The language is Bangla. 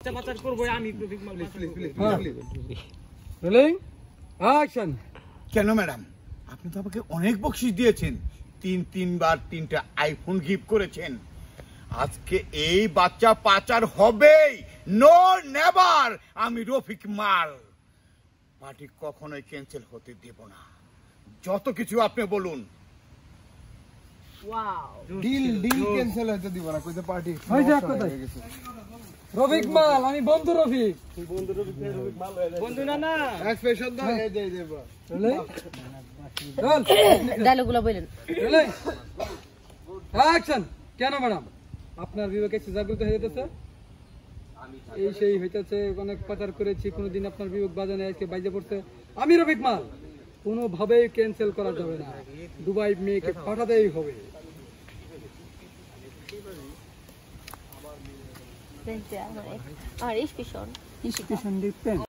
পাচার করব আমি রফিক মাল রোলিং অ্যাকশন। কেন ম্যাডাম, আপনি তো আমাকে অনেক বকশিশ দিয়েছেন, তিনবার 3টা আইফোন গিফট করেছেন। আজকে এই বাচ্চা পাচার হবেই, নো নেভার। আমি রফিক মাল পার্টি কখনোই ক্যান্সেল হতে দেব না, যত কিছু আপনি বলুন। ডিল ক্যান্সেল হতে দিব না, কইতে পার্টি হই যা কথা। রফিক মাল আমি বন্ধু রফিক। বন্ধু না না এক্সপ্রেশন দাও, এই দে দেব। রোলিং চল ডায়লগুলো বলেন। Rolling action. কেন ম্যাডাম আপনার বিবেকে জাগ্রত হয়ে যেতেছে? এই সেই হইতেছে, অনেক পাচার করেছি, কোনোদিন আপনার বিবেক বাজে না, আজকে বাইজে পড়ছে। আমি রফিক মাল কোনোভাবেই ক্যান্সেল করা যাবে না, দুবাই মেয়েকে পাঠাতেই হবে। আমার এক্সপ্রেশন ইনস্পিরেশন দিতেন।